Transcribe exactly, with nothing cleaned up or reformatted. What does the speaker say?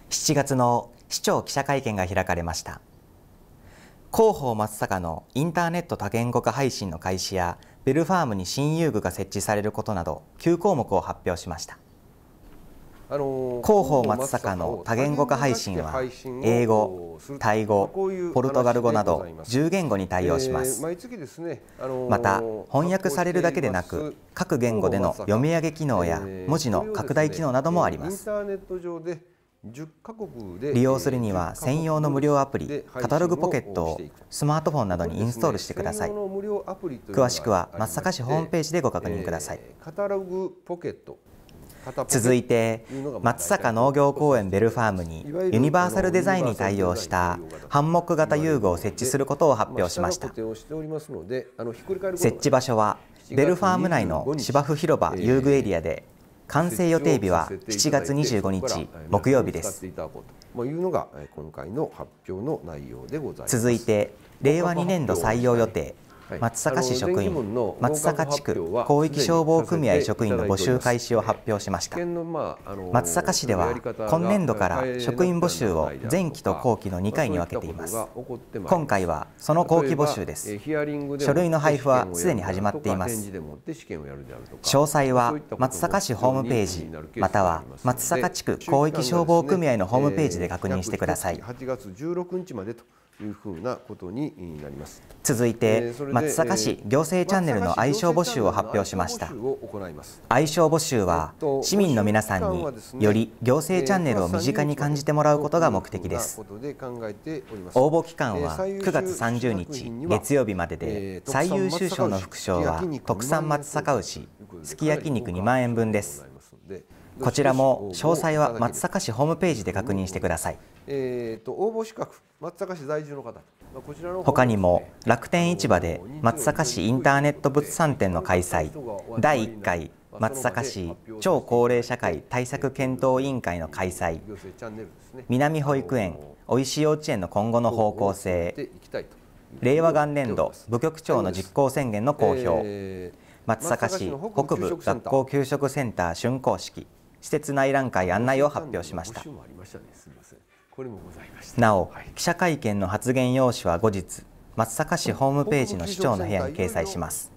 しちがつの市長記者会見が開かれました。広報松阪のインターネット多言語化配信の開始やベルファームに新遊具が設置されることなどきゅうこうもくを発表しました。広報松阪の多言語化配信は英語、タイ語、ポルトガル語などじゅうげんごに対応します。また翻訳されるだけでなく各言語での読み上げ機能や文字の拡大機能などもあります。利用するには専用の無料アプリカタログポケットをスマートフォンなどにインストールしてください。詳しくは松阪市ホームページでご確認ください。続いて松阪農業公園ベルファームにユニバーサルデザインに対応したハンモック型遊具を設置することを発表しました。設置場所はベルファーム内の芝生広場遊具エリアで、完成予定日はしちがつにじゅうごにち木曜日です。続いてれいわにねんど採用予定松阪市職員、松阪地区広域消防組合職員の募集開始を発表しました。松阪市では今年度から職員募集を前期と後期のにかいに分けています。今回はその後期募集です。書類の配布はすでに始まっています。詳細は松阪市ホームページまたは松阪地区広域消防組合のホームページで確認してください。 いうふうなことになります。 続いて松阪市行政チャンネルの愛称募集を発表しました。愛称募集は市民の皆さんにより行政チャンネルを身近に感じてもらうことが目的です。応募期間はくがつさんじゅうにち月曜日までで、最優秀賞の副賞は特産松阪牛すき焼肉にまんえんぶんです。こちらも詳細は松阪市ホームページで確認してください。 えーと応募資格、松阪市在住の方、 他にも楽天市場で松阪市インターネット物産展の開催、だいいっかい松阪市超高齢社会対策検討委員会の開催、南保育園おいしい幼稚園の今後の方向性、令和元年度部局長の実行宣言の公表、松阪市北部学校給食センター竣工式、施設内覧会案内を発表しました。なお、記者会見の発言用紙は後日、松阪市ホームページの市長の部屋に掲載します。